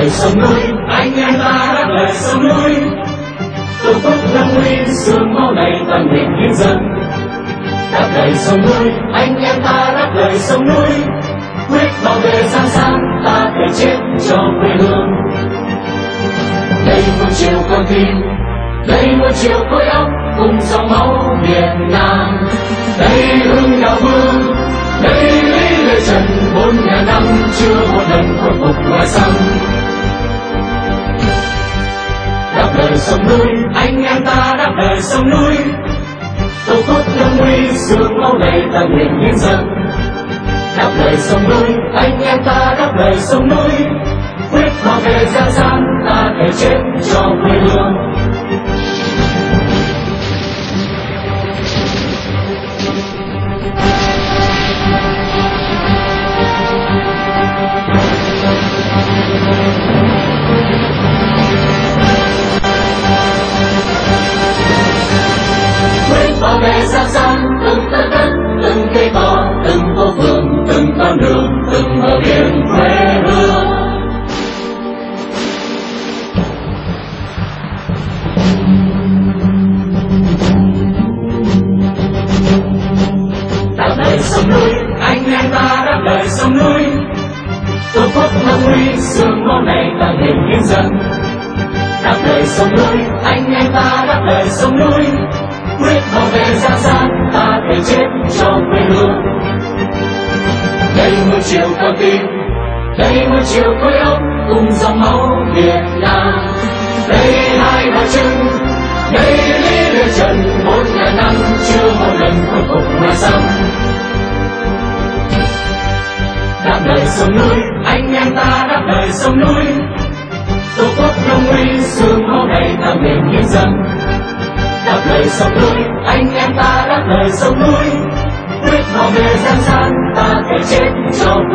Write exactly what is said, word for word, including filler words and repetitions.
lời sông núi, anh em ta đáp lời sông núi. Tổ quốc lâm nguy, xương máu đầy toàn mình nhân dân. Đáp lời sông núi, anh em ta đáp lời sông núi. Quyết bảo vệ Giang San, ta thể chết cho quê hương. Đây một chiều con tim, đây một chiều khối óc, cùng dòng máu Việt Nam. Đây hưng đạo vương, đây lý lệ trần, bốn ngàn năm chưa một lần khôi phục ngoài xăm. Đáp lời sông núi, anh em ta đáp lời sông núi. Tổ quốc lâm nguy, xương máu đầy tận mình nhân dân. Đáp lời sông núi, anh em ta đáp lời sông núi. Quyết bảo vệ Giang San, ta thể chết cho quê hương. Quyết bảo vệ Giang San, từng tấc đất, từng cây cỏ, từng phố phường, từng con đường, từng bờ biển quê hương. Đáp lời sông núi, anh em ta đáp lời sông núi. Tổ quốc lâm nguy, xương máu này ta hình nhân dân. Đáp lời sông núi, anh em ta đáp lời sông núi. Quyết bảo vệ Giang San, ta thể chết cho quê hương. Đây một chiều con tim, đây một chiều khối óc, cùng dòng máu Việt Nam. Đây hai bà trưng, đây lý lệ trần, bốn ngàn năm chưa một lần khôi phục ngoài xăm. Đáp lời sông núi, anh em ta đáp lời sông núi. Tổ quốc lâm nguy, xương máu đầy ta mình nhân dân. Đáp lời sông núi, anh em ta đáp lời sông núi. Quyết bảo vệ Giang San, ta thể chết cho